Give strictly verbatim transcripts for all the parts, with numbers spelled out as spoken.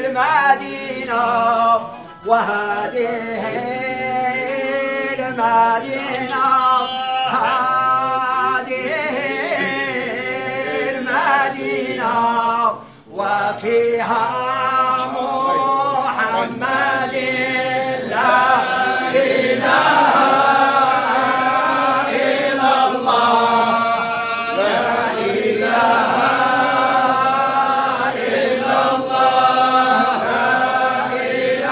المدينة وهذه المدينة هذه المدينة وفيها محمد لا إله إلا الله لا إله إلا الله لا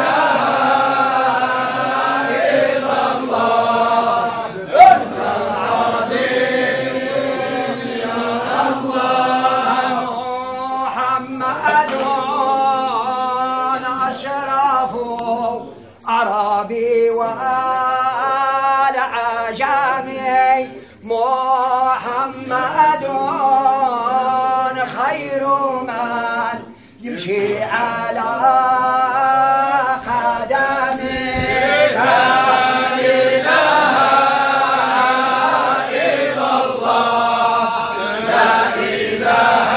إله إلا الله أنت العظيم يا الله محمد أشرف عربي وآل عجمي محمد خير من يمشي على قدمه لا إله إلا الله لا إله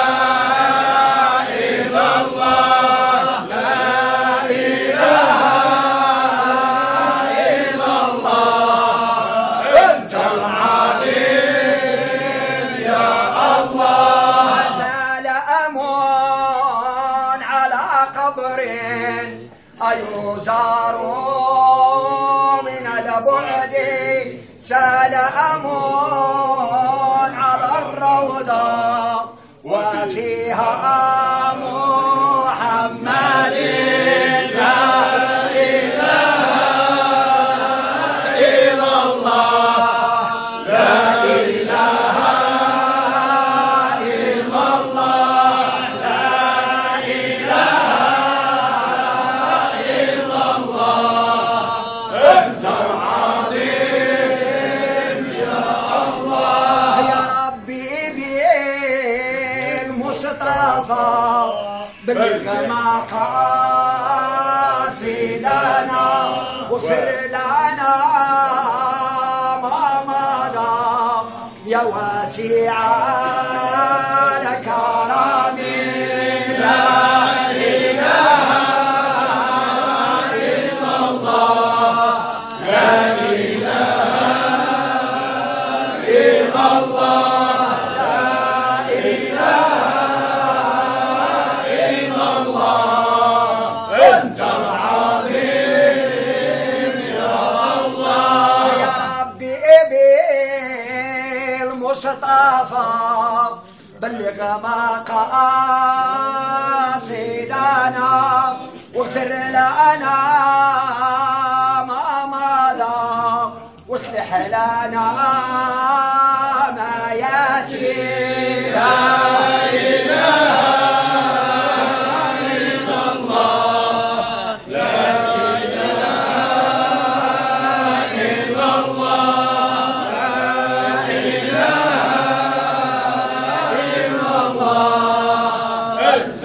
إلا الله لا إله إلا الله أنت العظيم يا الله سلام على قبر أيزار من البعد سلام على الروضة وفيها محمد لا إله إلا الله لا إله إلا الله لا إله إلا الله أنت العظيم يا الله يا ربي بالمصطفى بلغ مقاصدنا واغفر لنا ما مضى يا واسع الكرم لا إله إلا الله لا إله إلا الله لا إله إلا الله أنت العظيم يا الله يا ربي بالمصطفى بلغ مقاصدنا واغفر لنا ما مضى واصلح لنا ما ياتي لا إله إلا الله لا إله إلا الله لا إله إلا الله أنت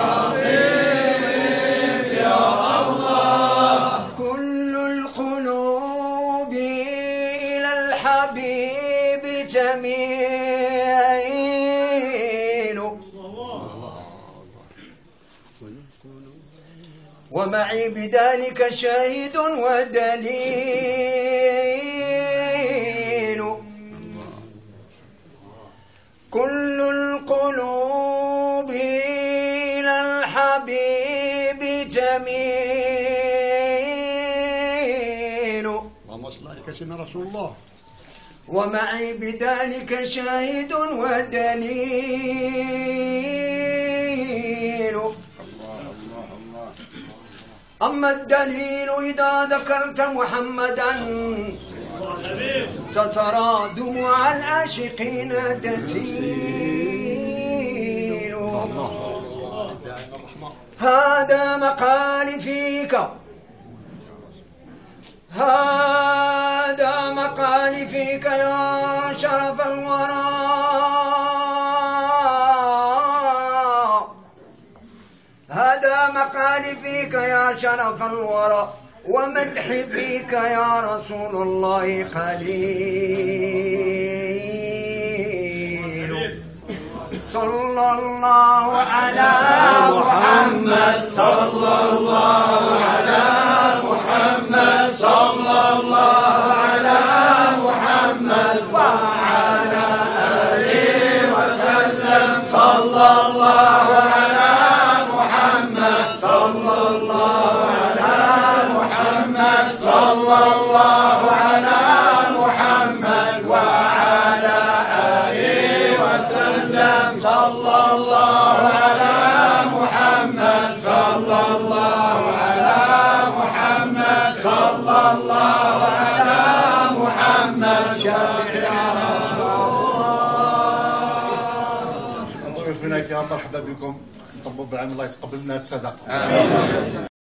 العظيم يا الله كل القلوب إلى الحبيب جميل ومعي بذلك شاهد ودليل كل القلوب إلى الحبيب جميل اللهم صل على سيدنا رسول الله ومعي بذلك شاهد ودليل أما الدليل إذا ذكرت محمدا سترى دموع العاشقين تسيل هذا مقالي فيك هذا مقالي فيك يا شرف الورى هذا مقالي فيك يا شرف الورى ومدحي فيك يا رسول الله قليل صلى الله على محمد صلى الله على محمد صلى الله على محمد وعلى آله وسلم صلى الله على محمد صلى الله على محمد صلى الله على محمد وعلى آله وسلم صلى الله على محمد صلى الله على محمد صلى الله على محمد شفيع الله يرفعنا يا مرحبا بكم. نطلبوا بالعام الله يتقبل لنا الصدقه.